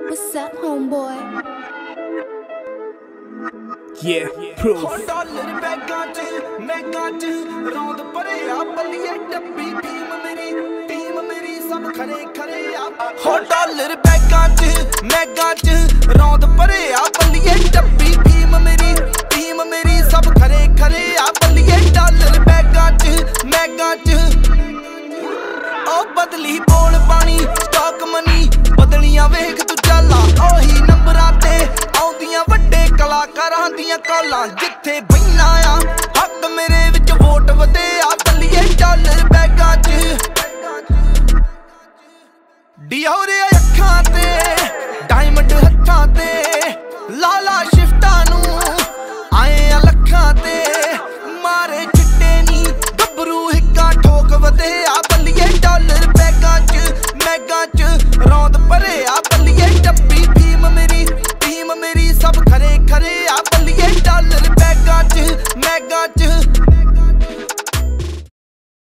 What's up, homeboy? Yeah, proof. Dollar बैगां च रौंद परे आ बलिए डब्बी टीम मेरी सब खरे खरे आ हो डॉलर बैगां च रौंद परे आ बलिए डब्बी टीम मेरी सब खरे खरे आ बलिए डॉलर बैगां च ओ बदली बोल पानी स्टॉक मनी बदलियां वेख तू चाला ओही नंबरां ते आउंदियां वड्डे कलाकारां दियां कालां जिथे बहिना आ हक मेरे विच वोट वधे आ बलिए डॉलर बैगां च डियोरे अखां ते डायमंड हत्थां ते लाला शिफ्टां नू आए आ लखां ते मारे चिट्टे नी गबरू हिक्का ठोक वधे आ बलिए डॉलर बैगां च रौंद परे आ बलिए डब्बी टीम मेरी सब खरे खरे आ